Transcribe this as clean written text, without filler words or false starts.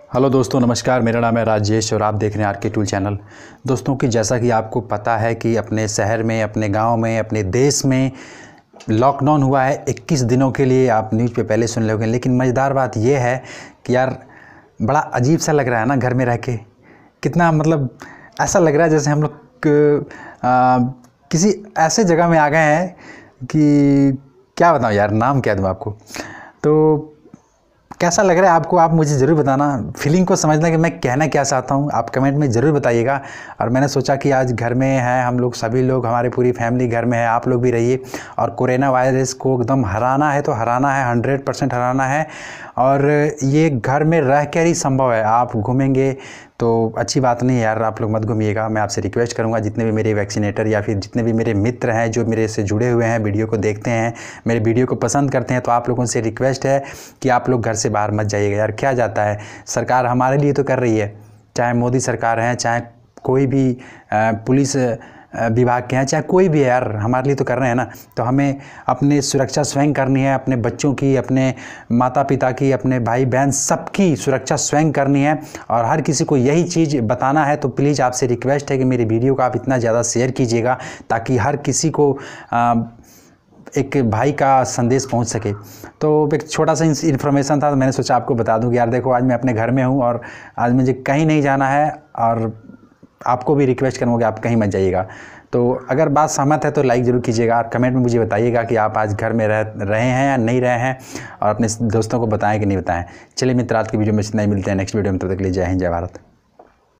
Hello दोस्तों, नमस्कार। मेरा नाम है राजेश और आप देख रहे हैं आर के टूल चैनल। दोस्तों कि जैसा कि आपको पता है कि अपने शहर में, अपने गांव में, अपने देश में लॉकडाउन हुआ है 21 दिनों के लिए। आप न्यूज़ पे पहले सुन लोगे, लेकिन मज़ेदार बात यह है कि यार बड़ा अजीब सा लग रहा है ना घर में रह के। कितना मतलब ऐसा लग रहा है जैसे हम लोग किसी ऐसे जगह में आ गए हैं कि क्या बताऊँ यार, नाम क्या दूँ आपको। तो कैसा लग रहा है आपको, आप मुझे ज़रूर बताना। फीलिंग को समझना कि मैं कहना क्या चाहता हूँ, आप कमेंट में ज़रूर बताइएगा। और मैंने सोचा कि आज घर में हैं हम लोग, सभी लोग, हमारी पूरी फैमिली घर में है, आप लोग भी रहिए। और कोरोना वायरस को एकदम हराना है तो हराना है, 100% हराना है। और ये घर में रह कर ही संभव है। आप घूमेंगे तो अच्छी बात नहीं है यार, आप लोग मत घूमिएगा। मैं आपसे रिक्वेस्ट करूंगा, जितने भी मेरे वैक्सीनेटर या फिर जितने भी मेरे मित्र हैं जो मेरे से जुड़े हुए हैं, वीडियो को देखते हैं, मेरे वीडियो को पसंद करते हैं, तो आप लोगों से रिक्वेस्ट है कि आप लोग घर से बाहर मत जाइएगा। यार क्या जाता है, सरकार हमारे लिए तो कर रही है, चाहे मोदी सरकार है, चाहे कोई भी पुलिस विभाग के हैं, चाहे कोई भी है, यार हमारे लिए तो कर रहे हैं ना। तो हमें अपनी सुरक्षा स्वयं करनी है, अपने बच्चों की, अपने माता पिता की, अपने भाई बहन सबकी सुरक्षा स्वयं करनी है। और हर किसी को यही चीज़ बताना है। तो प्लीज़ आपसे रिक्वेस्ट है कि मेरी वीडियो को आप इतना ज़्यादा शेयर कीजिएगा ताकि हर किसी को एक भाई का संदेश पहुंच सके। तो एक छोटा सा इन्फॉर्मेशन था, तो मैंने सोचा आपको बता दूं कि यार देखो, आज मैं अपने घर में हूं और आज मुझे कहीं नहीं जाना है। और आपको भी रिक्वेस्ट करूँगा आप कहीं मत जाइएगा। तो अगर बात सहमत है तो लाइक ज़रूर कीजिएगा और कमेंट में मुझे बताइएगा कि आप आज घर में रहे हैं या नहीं रहे हैं, और अपने दोस्तों को बताएं कि नहीं बताएं। चलिए मित्र, आज की वीडियो में इतना ही, मिलते हैं नेक्स्ट वीडियो में। तब तक के लिए जय हिंद, जय भारत।